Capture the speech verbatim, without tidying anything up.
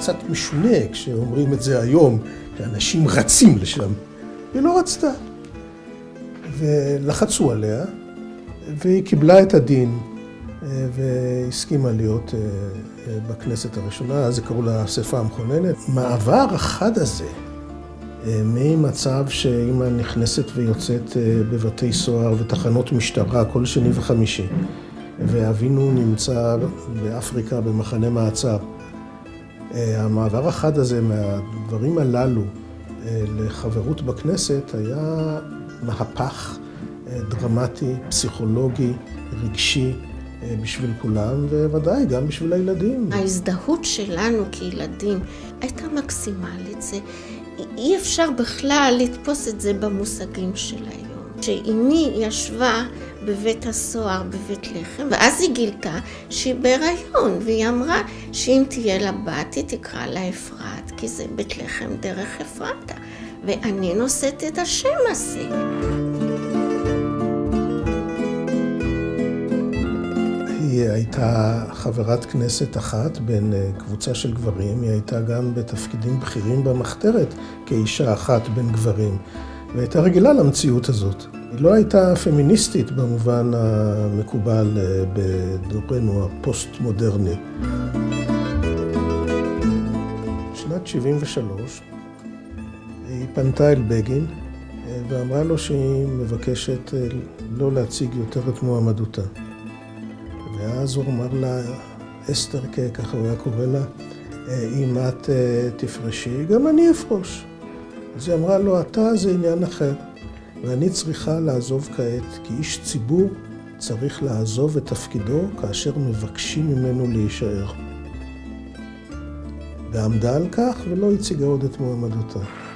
קצת משונה כשאומרים את זה היום, שאנשים רצים לשם. היא לא רצתה. ולחצו עליה, והיא קיבלה את הדין, והסכימה להיות בכנסת הראשונה, אז זה קראו לה האספה המכוננת. מעבר החד הזה, ממצב שאמא נכנסת ויוצאת בבתי סוהר ותחנות משטרה כל שני וחמישי, ואבינו נמצא באפריקה במחנה מעצר. המעבר החד הזה מהדברים הללו לחברות בכנסת היה מהפך דרמטי, פסיכולוגי, רגשי בשביל כולם, וודאי גם בשביל הילדים. ההזדהות שלנו כילדים הייתה מקסימלית. זה, אי אפשר בכלל לתפוס את זה במושגים של היום. שאמי ישבה בבית הסוהר בבית לחם, ואז היא גילתה שהיא בהיריון, והיא אמרה שאם תהיה לה בת, היא תקרא לה אפרת, כי זה בית לחם דרך אפרתה, ואני נושאת את השם הזה. היא הייתה חברת כנסת אחת בין קבוצה של גברים, היא הייתה גם בתפקידים בכירים במחתרת כאישה אחת בין גברים, והייתה רגילה למציאות הזאת. היא לא הייתה פמיניסטית במובן המקובל בדורנו הפוסט-מודרני. בשנת שבעים ושלוש היא פנתה אל בגין ואמרה לו שהיא מבקשת לא להציג יותר את מועמדותה. ואז הוא אמר לה, אסתר, ככה הוא היה קורא לה, אם את תפרשי, גם אני אפרוש. אז היא אמרה לו, אתה זה עניין אחר, ואני צריכה לעזוב כעת, כי איש ציבור צריך לעזוב את תפקידו כאשר מבקשים ממנו להישאר. ועמדה על כך ולא הציגה עוד את מועמדותה.